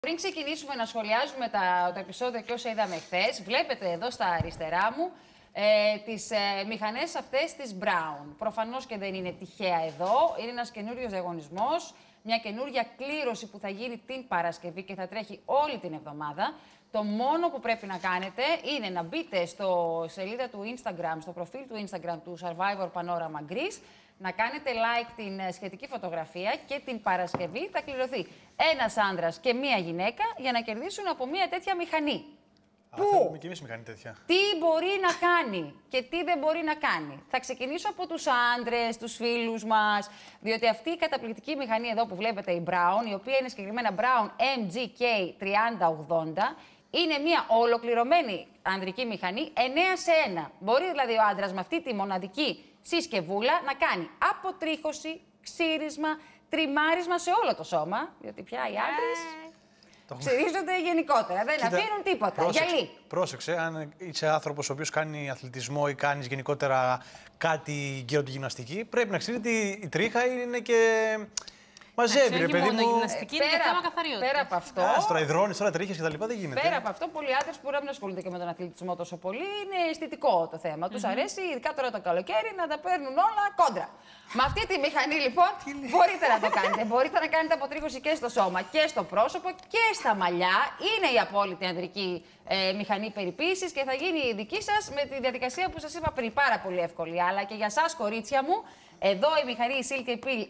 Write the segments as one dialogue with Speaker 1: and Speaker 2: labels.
Speaker 1: Πριν ξεκινήσουμε να σχολιάζουμε το επεισόδιο και όσα είδαμε χθες, βλέπετε εδώ στα αριστερά μου τις μηχανές αυτές της Brown. Προφανώς και δεν είναι τυχαία εδώ. Είναι ένας καινούριος διαγωνισμός, μια καινούρια κλήρωση που θα γίνει την Παρασκευή και θα τρέχει όλη την εβδομάδα. Το μόνο που πρέπει να κάνετε είναι να μπείτε στο σελίδα του Instagram, στο προφίλ του Instagram του Survivor Panorama Greece, να κάνετε like την σχετική φωτογραφία και την Παρασκευή θα κληρωθεί ένας άντρας και μία γυναίκα για να κερδίσουν από μία τέτοια μηχανή.
Speaker 2: Θέλουμε και εμείς μηχανή τέτοια.
Speaker 1: Τι μπορεί να κάνει και τι δεν μπορεί να κάνει. Θα ξεκινήσω από τους άντρες, τους φίλους μας, διότι αυτή η καταπληκτική μηχανή εδώ που βλέπετε, η Brown, η οποία είναι συγκεκριμένα Brown MGK 3080, είναι μια ολοκληρωμένη ανδρική μηχανή 9 σε 1. Μπορεί δηλαδή ο άντρας με αυτή τη μοναδική συσκευούλα να κάνει αποτρίχωση, ξύρισμα, τριμάρισμα σε όλο το σώμα, διότι πια οι άντρες ξυρίζονται γενικότερα, δεν αφήνουν τίποτα. Γυαλί.
Speaker 2: Πρόσεξε, αν είσαι άνθρωπος ο οποίος κάνει αθλητισμό ή κάνεις γενικότερα κάτι γύρω από τη γυμναστική, πρέπει να ξέρεις ότι η τρίχα είναι και μαζεύει, ρε παιδί μου.
Speaker 3: Γυμναστική είναι και θέμα καθαριότητας.
Speaker 1: Πέρα από αυτό.
Speaker 2: Τώρα υδρώνεις, τώρα τρίχες και τα λοιπά δεν γίνεται.
Speaker 1: Πέρα από αυτό, πολλοί άντρες που δεν ασχολούνται και με τον αθλητισμό τόσο πολύ, είναι αισθητικό το θέμα. Τους αρέσει, ειδικά τώρα το καλοκαίρι, να τα παίρνουν όλα κόντρα. Με αυτή τη μηχανή, λοιπόν, μπορείτε να το κάνετε. Μπορείτε να κάνετε αποτρίχωση και στο σώμα και στο πρόσωπο και στα μαλλιά. Είναι η απόλυτη ανδρική μηχανή περιποίησης και θα γίνει η δική σας με τη διαδικασία που σας είπα πριν. Πάρα πολύ εύκολη. Αλλά και για σας, κορίτσια μου, εδώ η μηχανή Silky Peel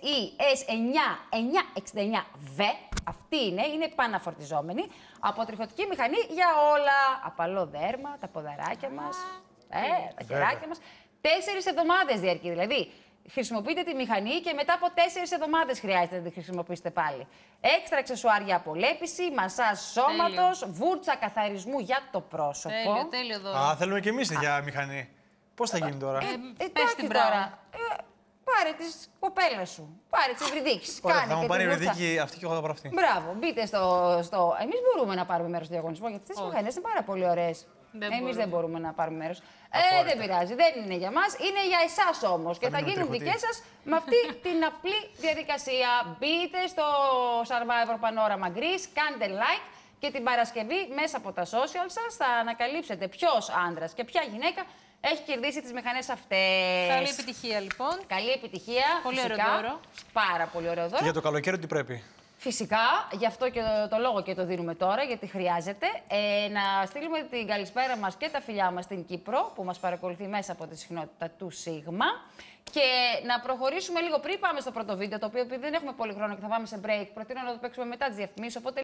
Speaker 1: SE-S9-969V. Αυτή είναι παναφορτιζόμενη. Αποτριχωτική μηχανή για όλα. Απαλό δέρμα, τα ποδαράκια μας, τα χεράκια μας. 4 εβδομάδες διαρκεί. Δηλαδή, χρησιμοποιείτε τη μηχανή και μετά από 4 εβδομάδες χρειάζεται να τη χρησιμοποιήσετε πάλι. Έξτρα αξεσουάρ απολέπιση, μασάζ σώματος, βούρτσα καθαρισμού για το πρόσωπο.
Speaker 3: Τέλειο δώρο.
Speaker 2: Θέλουμε και εμείς τέτοια μηχανή. Πώς θα γίνει τώρα?
Speaker 3: Πες την τώρα.
Speaker 1: Πάρε τη κοπέλα σου. Πάρε τη υβριδίκη.
Speaker 2: Θα μου πάρει η υβριδίκη αυτή και εγώ θα πάρω αυτή.
Speaker 1: Μπράβο, μπείτε στο. Εμείς μπορούμε να πάρουμε μέρος στο διαγωνισμό γιατί αυτές οι μηχανές είναι πάρα πολύ ωραίες. Εμείς δεν μπορούμε να πάρουμε μέρος. Δεν πειράζει, δεν είναι για μας, είναι για εσάς όμως. Και θα γίνουν δικές σας με αυτή την απλή διαδικασία. Μπείτε στο Survivor Panorama Greece, κάντε like και την Παρασκευή μέσα από τα social σας θα ανακαλύψετε ποιος άντρας και ποια γυναίκα έχει κερδίσει τις μηχανές αυτές.
Speaker 3: Καλή επιτυχία, λοιπόν.
Speaker 1: Καλή επιτυχία.
Speaker 3: Πολύ
Speaker 1: φυσικά.
Speaker 3: ωραίο δώρο.
Speaker 1: Πάρα πολύ ωραίο δώρο.
Speaker 2: Και για το καλοκαίρι τι πρέπει?
Speaker 1: Φυσικά, γι' αυτό και το λόγο και το δίνουμε τώρα, γιατί χρειάζεται. Να στείλουμε την καλησπέρα μας και τα φιλιά μας στην Κύπρο, που μας παρακολουθεί μέσα από τη συχνότητα του Σίγμα. Και να προχωρήσουμε λίγο πριν πάμε στο πρώτο βίντεο, το οποίο επειδή δεν έχουμε πολύ χρόνο και θα πάμε σε break, προτείνω να το παίξουμε μετά τις διαφημίσεις. Οπότε